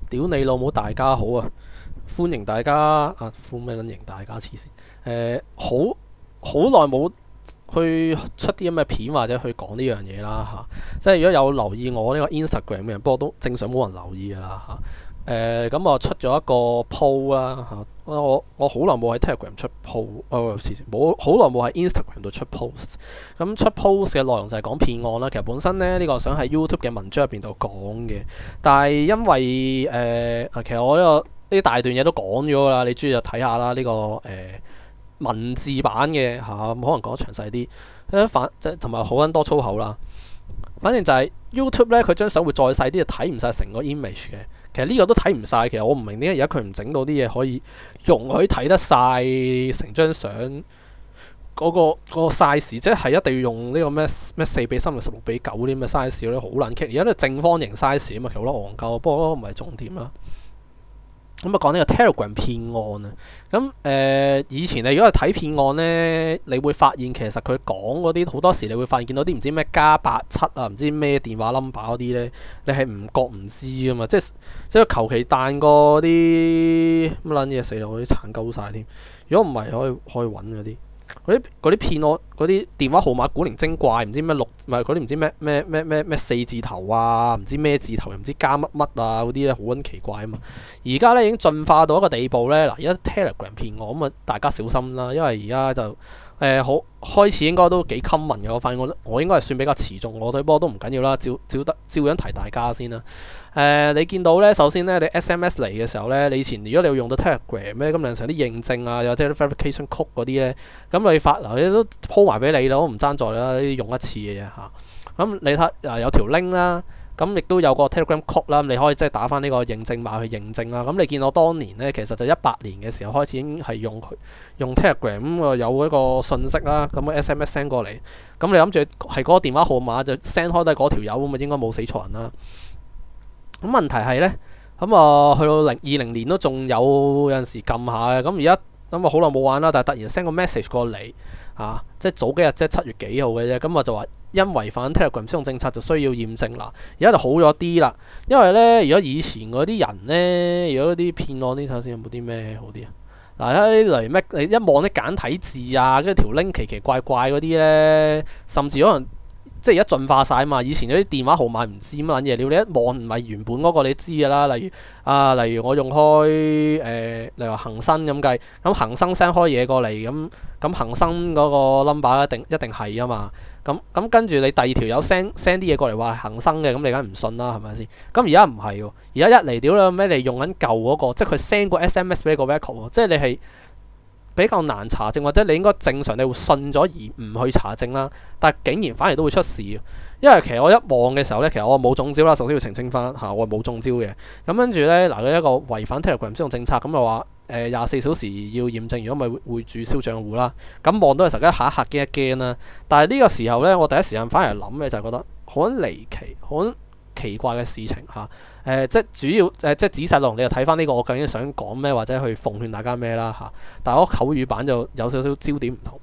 屌你老母！大家好啊，歡迎大家啊，歡咩撚迎大家黐線好耐冇去出啲咁嘅片或者去講呢樣嘢啦即係如果有留意我呢個 Instagram 嘅人，不過都正常冇人留意㗎啦咁我出咗一個 po 啦我好耐冇喺 Telegram 出 po，冇好耐冇喺 Instagram 度出 post。咁出 post 嘅內容就係講騙案啦。其實本身咧呢個想喺 YouTube 嘅文章入邊度講嘅，但係因為其實我呢大段嘢都講咗啦，你中意就睇下啦。呢個文字版嘅可能講得詳細啲。即係同埋好撚多粗口啦。反正就係 YouTube 咧，佢張相會再細啲，就睇唔晒成個 image 嘅。其實呢個都睇唔晒。其實我唔明點解而家佢唔整到啲嘢可以容許睇得晒成張相嗰個 size，即係一定要用呢個咩4:3:16:9啲咁嘅 size 咧，好撚棘。而家都正方形 size 啊嘛，其實好撚戇鳩。不過嗰個唔係重點啦。咁講呢個 Telegram 騙案啊。以前你如果係睇騙案呢，你會發現其實佢講嗰啲好多時，你會發現見到啲唔知咩+87啊，唔知咩電話 number 嗰啲呢，你係唔覺唔知噶嘛。即係求其彈過啲乜撚嘢死啦，我啲殘鳩晒添。如果唔係，可以揾嗰啲騙案嗰啲電話號碼古靈精怪，唔知咩唔係嗰啲唔知咩4字頭啊，唔知咩字頭，又唔知加乜乜啊嗰啲咧，好撚奇怪啊嘛。而家咧已經進化到一個地步咧，嗱，而家 Telegram 騙案咁啊，大家小心啦，因為而家就好開始應該都幾 common 嘅。我發現我應該係算比較持重我對，不過都唔緊要啦，照樣提大家先啦。你見到咧，首先咧，你 SMS 嚟嘅時候咧，你以前如果你要用到 Telegram 咧，咁有時候啲認證啊，有啲 verification code 嗰啲咧，咁你發你都鋪埋俾你啦，我唔爭在啦，用一次嘅啫嚇。咁你睇有條 link 啦，咁亦都有個 Telegram code 啦，你可以即係打翻呢個認證碼去認證啦。咁你見我當年咧，其實就18年嘅時候開始已經係用 Telegram 咁有一個信息啦，咁個 SMS send 過嚟，咁你諗住係嗰個電話號碼就 send 開低嗰條友咁啊，應該冇死錯人啦。咁問題係呢，去到2020年都仲有陣時撳下嘅。咁而家好耐冇玩啦，但係突然 send 個 message 過嚟即係早幾日，即係7月幾號嘅啫。咁我就話因違反 Telegram 使用政策就需要驗證啦。而家就好咗啲啦，因為呢，如果以前嗰啲人呢，如果啲騙案呢，睇下先有冇啲咩好啲啊？嗱，睇啲例如咩，你一望啲簡體字啊，跟住條 link 奇奇怪怪嗰啲呢，甚至可能。即係而家進化晒啊嘛！以前嗰啲電話號碼唔知乜撚嘢，你一望唔係原本嗰個，你知㗎啦。例如我用開例如話恒生咁計，咁恒生 send 開嘢過嚟，咁恒生嗰個 number 一定係啊嘛。咁跟住你第二條友 send 啲嘢過嚟話係恒生嘅，咁你梗係唔信啦，係咪先？咁而家唔係喎，而家一嚟屌你咩？你用緊舊嗰個，即係佢 send 個 SMS 俾你個 record 喎，即係你係。比較難查證，或者你應該正常你會信咗而唔去查證啦，但係竟然反而都會出事。因為其實我一望嘅時候呢，其實我冇中招啦，首先要澄清翻我係冇中招嘅。咁跟住呢，佢一個違反 Telegram 使用政策，咁就話24小時要驗證，如果咪會註銷賬戶啦。咁望到嘅時候，一嚇驚一驚啦。但係呢個時候呢，我第一時間反而諗嘅就係覺得好離奇、好奇怪嘅事情即係主要即係仔細落，你就睇翻呢個我究竟想講咩，或者去奉勸大家咩啦但係我口語版就有少少焦點唔同。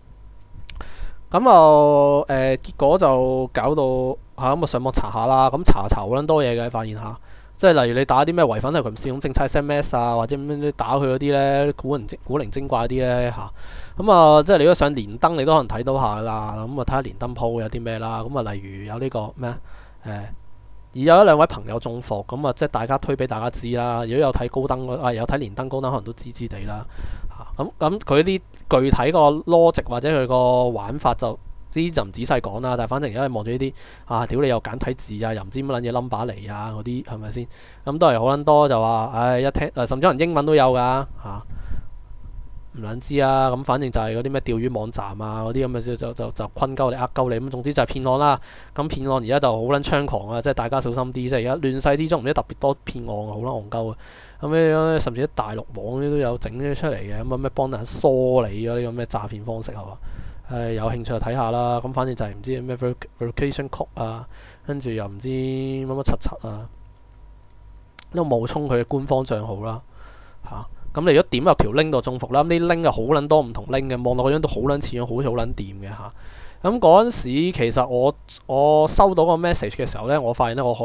結果就搞到咁上網查下啦，咁查好撚多嘢嘅，發現即係例如你打啲咩違反佢唔使用政策 SMS 啊，或者咩打佢嗰啲咧古靈精怪啲咧即係你如果上連登，你都可能睇到下啦。咁睇下連登鋪有啲咩啦。例如有呢個咩而有一兩位朋友中伏，即係大家推俾大家知啦。如果有睇高登有睇連登高登，可能都知地啦佢啲具體個 logic 或者佢個玩法就呢就唔仔細講啦。但係反正而家你望住呢啲屌你又簡體字啊，又唔知乜撚嘢 number 嚟啊嗰啲係咪先？都係好撚多就話一聽甚至可能英文都有㗎唔撚知啊。咁反正就係嗰啲咩釣魚網站啊嗰啲咁嘅就坤鳩你呃鳩你咁。總之就係騙案啦。咁騙案而家就好撚猖狂啊！即係大家小心啲。即係而家亂世之中唔知特別多騙案好撚戇鳩啊！甚至啲大陸網都有整啲出嚟嘅。咩幫人梳理咗呢個咩詐騙方式係嘛？有興趣就睇下啦。咁反正就係唔知咩 verification code 啊，跟住又唔知乜乜柒柒啊，都冒充佢嘅官方帳號啦咁你如果點入條 link 度中伏啦，咁啲 link 又好撚多唔同 link 嘅，望落個樣都好撚似樣，好似好撚掂嘅咁嗰陣時其實我收到個 message 嘅時候呢，我發現呢，我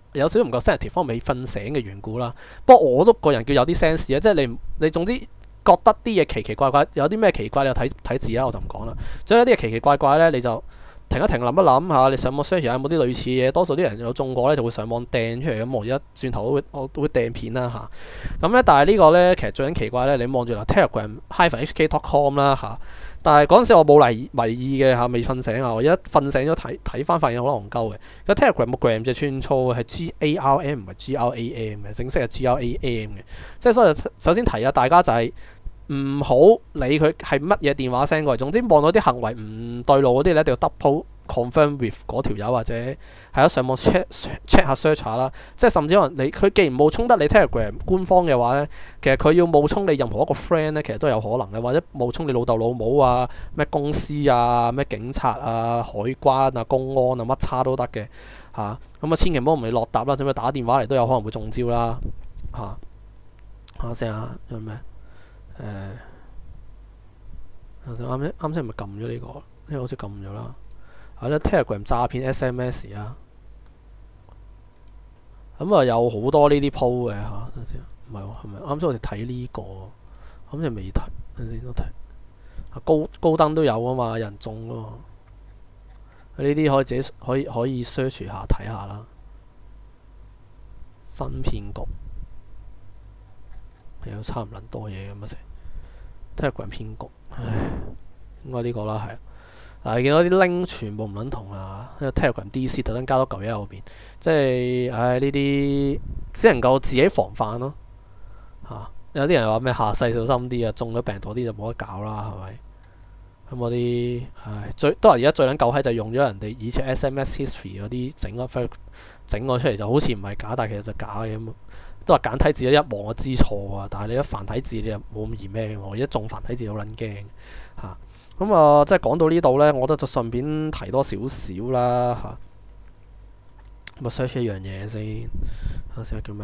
有少少唔夠 sensitive，方未瞓醒嘅緣故啦。不過我都個人叫有啲 sense 啊，即係你總之覺得啲嘢奇奇怪怪，有啲咩奇怪你就睇字啦，我就唔講啦。所以有啲嘢奇奇怪怪咧，你就停一停，諗一諗下，你上網 search 下有冇啲類似嘅嘢。多數啲人有中過咧，就會上網掟出嚟咁。我而家轉頭都會掟片啦嚇。咁咧，但係呢個咧其實最緊奇怪咧，你望住嗱 Telegram-HK.com 啦嚇。但係嗰陣時我冇留意嘅嚇，未瞓醒啊！我而家瞓醒咗睇翻，發現好戇鳩嘅。個 Telegram 冇 gram 隻串粗係 GARM 唔係 GRAM 嘅，正式係 GRAM 嘅。即係所以首先提下大家就係唔好理佢係乜嘢電話 send 過嚟。總之望到啲行為唔對路嗰啲咧，一定要 double confirm with 嗰條友或者係啊上網 check 下 search 下啦。即係甚至可能佢既然冒充得你 Telegram 官方嘅話咧，其實佢要冒充你任何一個 friend 咧，其實都有可能嘅，或者冒充你老豆老母啊、咩公司啊、咩警察啊、海關啊、公安啊乜叉都得嘅嚇。咁啊，千祈唔好唔係落搭啦，甚至打電話嚟都有可能會中招啦嚇。下先啊，有咩？啱先係咪撳咗呢個？呢個好似撳咗啦。係啦 Telegram 詐騙 SMS 啊，咁啊有好多呢啲 po 嘅嚇。等陣先，唔係喎，係咪啱先我哋睇呢個？咁就未睇，等陣先都睇。高登都有啊嘛，有人中啊嘛。呢啲可以自己可以 search 下睇下啦。新騙局有差唔多嘢咁啊！Telegram 騙局，唉，應該呢個啦，係。嗱，你見到啲 link 全部唔撚同啊！呢個 Telegram DC 特登加多嚿嘢喺後邊，即係唉呢啲只能夠自己防範咯嚇。有啲人話咩下世小心啲啊，中咗病毒啲就冇得搞啦，係咪？咁嗰啲唉都係而家最撚夠閪就係用咗人哋以前 SMS history 嗰啲整咗出嚟，就好似唔係假，但係其實就假嘅咁。都話簡體字一望就知錯啊，但係你一繁體字你又冇咁易咩？我而家中繁體字好撚驚嚇。咁啊，即係講到呢度呢，我覺得就順便提多少少啦嚇。咁啊 search 一樣嘢先，睇下叫咩？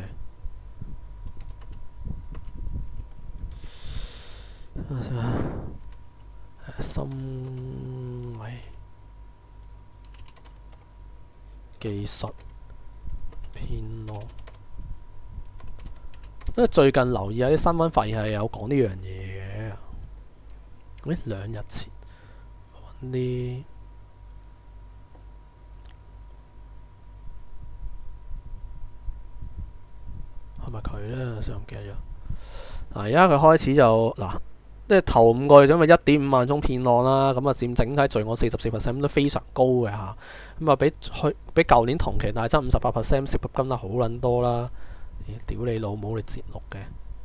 心理技術騙案。因為最近留意下啲新聞，發現係有講呢樣嘢嘅。2日前揾啲係咪佢呢？上唔記得咗。嗱，而家佢開始就嗱，即係頭5個月因為1.5萬宗騙案啦，咁啊佔整體罪案44%，都非常高嘅嚇。咁啊比舊年同期大增58%，涉及金額好撚多啦。屌你老母！你節錄嘅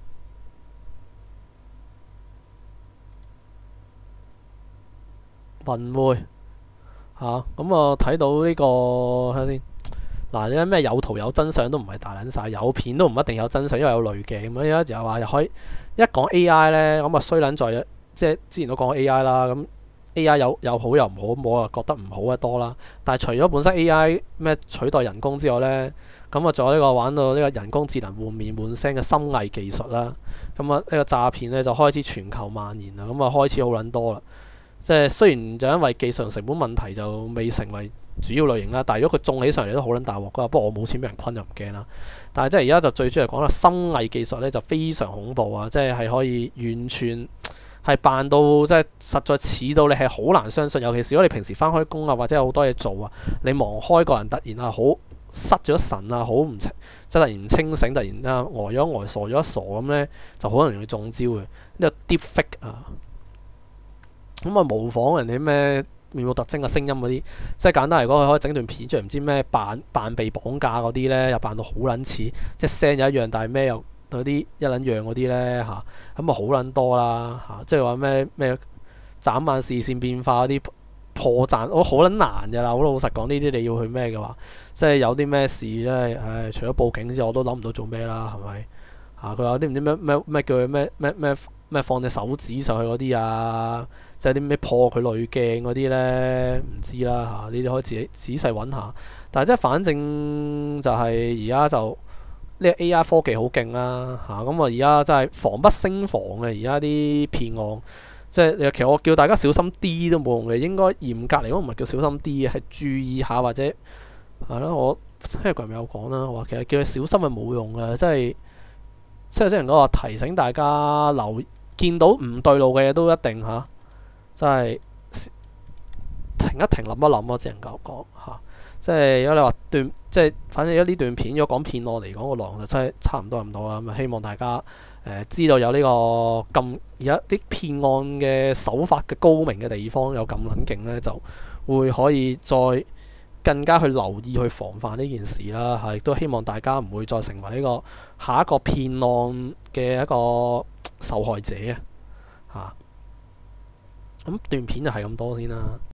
運會嚇，咁啊睇到呢個睇下先嗱，啲咩有圖有真相都唔係大撚晒，有片都唔一定有真相，因為有濾鏡咁樣。有時又話又可以一講 AI 呢，咁啊衰撚在即係之前都講過 AI 啦，咁 AI 有好有唔好，我啊覺得唔好嘅多啦。但係除咗本身 AI 咩取代人工之外呢，咁啊仲有呢個玩到呢個人工智能換面換聲嘅深偽技術啦。咁啊呢個詐騙呢，就開始全球蔓延啦，咁啊開始好撚多啦。即係雖然就因為技術成本問題就未成為主要類型啦，但係如果佢中起上嚟都好撚大鑊㗎。不過我冇錢俾人坤就唔驚啦。但係即係而家就最主要講啦，深偽技術呢就非常恐怖啊！即係可以完全係扮到即係實在似到你係好難相信。尤其是如果你平時翻開工啊，或者有好多嘢做啊，你忙開個人突然啊好失咗神啊，好唔清即係突然唔清醒，突然啊呆咗呆傻咗一傻咁呢，就好容易中招嘅。呢個 deepfake 啊！咁啊，模仿人哋咩面部特徵嘅聲音嗰啲，即係簡單嚟講，佢可以整段片出嚟，唔知咩扮被綁架嗰啲呢，又扮到好撚似，即係聲又一樣，但係咩又嗰啲一撚樣嗰啲呢。嚇，咁啊好撚多啦嚇，即係話咩眨眼視線變化嗰啲破綻，我好撚難㗎啦，好老實講呢啲你要去咩嘅話，即係有啲咩事真係，唉，除咗報警之外，我都諗唔到做咩啦，係咪？嚇，佢有啲唔知咩叫佢咩放隻手指上去嗰啲啊，即係啲咩破佢濾鏡嗰啲呢？唔知啦嚇，呢啲可以自己仔細揾下。但係即係反正就係而家就呢個 AI 科技好勁啦嚇，咁啊而家真係防不勝防嘅。而家啲騙案即係其實我叫大家小心啲都冇用嘅，應該嚴格嚟講唔係叫小心啲嘅，係注意下或者係咯。 Telegram 有講啦，話其實叫你小心係冇用嘅，即係即係講話提醒大家見到唔對路嘅嘢都一定即係停一停諗一諗咯，只能夠講嚇。即係如果你話即係反正呢段片如果講騙案嚟講個內容就真係差唔多咁多啦。咁希望大家知道有呢個咁而家啲騙案嘅手法嘅高明嘅地方有咁撚勁呢，就會可以再更加去留意去防範呢件事啦。亦都希望大家唔會再成為呢個下一個騙案嘅一個受害者啊。咁段片就係咁多先啦。